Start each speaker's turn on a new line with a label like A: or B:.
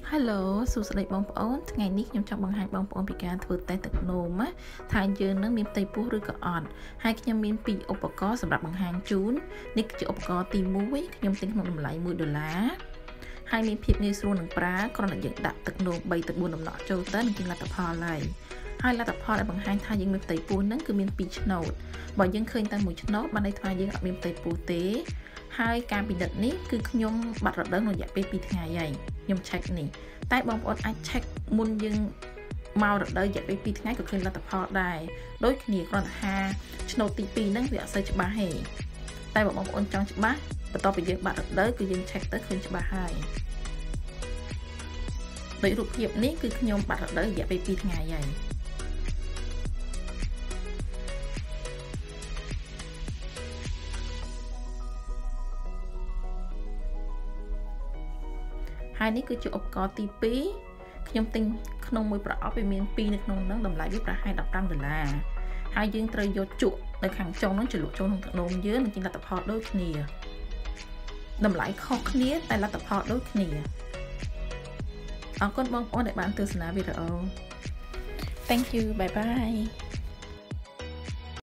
A: Hello សួស្តីបងប្អូនថ្ងៃនេះខ្ញុំចង់បង្ហាញបងប្អូនពីការធ្វើតេស្តទឹកនោមណាថាយើងនឹងមានផ្ទៃពោះឬក៏អត់ហើយខ្ញុំមាន2ឧបករណ៍សម្រាប់បង្ហាញជូននេះគឺជាឧបករណ៍ទី1ខ្ញុំទិញក្នុងតម្លៃ$1ហើយមានភាពងាយស្រួលនឹងប្រើគ្រាន់តែយើងដាក់ទឹកនោម3ទៅ4ដំណក់ចូលទៅនឹងជាលទ្ធផលហើយលទ្ធផលដែលបង្ហាញថាយើងមានផ្ទៃពោះហ្នឹងគឺមាន2ឆ្នូតបើយើងឃើញតែមួយឆ្នូតបានន័យថាយើងអត់មានផ្ទៃពោះទេហើយការពិនិត្យនេះគឺខ្ញុំបាត់រដូវក្នុងរយៈពេល2ថ្ងៃហើយខ្ញុំ check នេះតែបងប្អូនអាច check មុនយើងមករដូវរយៈពេល2ថ្ងៃក៏ឃើញលទ្ធផលដែរដូចគ្នាគ្រាន់តែឆ្នូតទី2ហ្នឹងវាអត់សូវច្បាស់ទេតែបើបងប្អូនចង់ច្បាស់បន្ទាប់ពីយើងបាត់រដូវគឺយើង check ទៅឃើញច្បាស់ហើយដោយរូបភាពនេះគឺខ្ញុំបាត់រដូវរយៈពេល2ថ្ងៃហើយហើយនេះគឺជាឧបករណ៍ទី2ខ្ញុំទិញក្នុងមួយប្រអប់វាមាន2នៅក្នុងហ្នឹងតម្លៃវាប្រហែល$15ហើយយើងត្រូវយកជក់នៅខាងចុងហ្នឹងជ្រលក់ចូលក្នុងទឹកនោមយើងនឹងជាលទ្ធផលដូចគ្នាតម្លៃខុសគ្នាតែលទ្ធផលដូចគ្នាអរគុណបងប្អូនដែលបានទស្សនាវីដេអូ Thank you bye bye